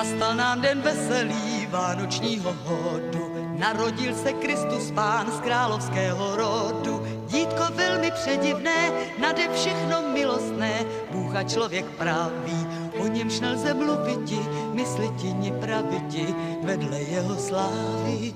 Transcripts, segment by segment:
Nastal nám den veselý vánočního hodu, narodil se Kristus Pán z královského rodu. Dítko velmi předivné, nade všechno milostné, Bůh a člověk pravý, o němž nelze mluviti, mysliti ni praviti, vedle jeho slávy.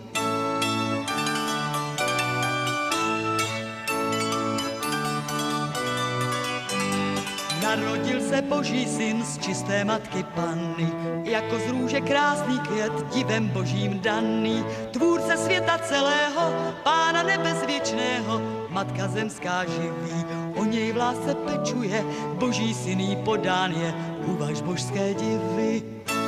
Narodil se Boží syn z čisté matky Panny, jako z růže krásný květ, divem Božím daný. Tvůrce světa celého, Pána nebes věčného, matka zemská živí, o něj v lásce pečuje, Boží syn jí podán je, uvaž božské divy.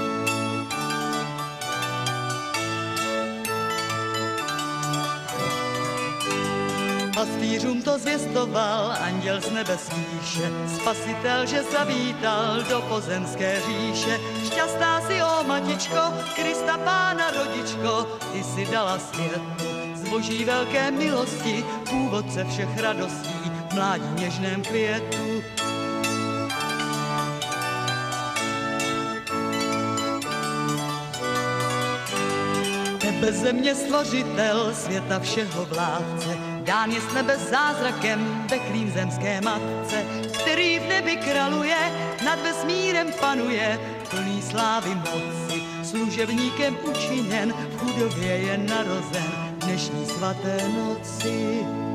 Pastýřům to zvěstoval anděl z nebe spíše, Spasitel, že zavítal do pozemské říše. Šťastná si, ó matičko, Krista Pána rodičko, ty si dala světu z Boží velké milosti, původce všech radostí, v mládí něžném květu. Tebe země stvořitel, světa všeho vládce, dán je z nebe zázrakem, Betlím zemské matce, který v nebi kraluje, nad vesmírem panuje, plný slávy moci, služebníkem učiněn, v chudobě je narozen dnešní svaté noci.